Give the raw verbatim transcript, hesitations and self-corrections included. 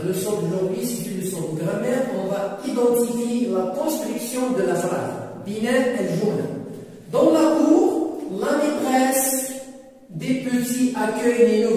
leçon d'aujourd'hui, c'est une leçon de grammaire. On va identifier la construction de la phrase. Binaire et journal. Dans la cour, la maîtresse des petits accueille les nouveaux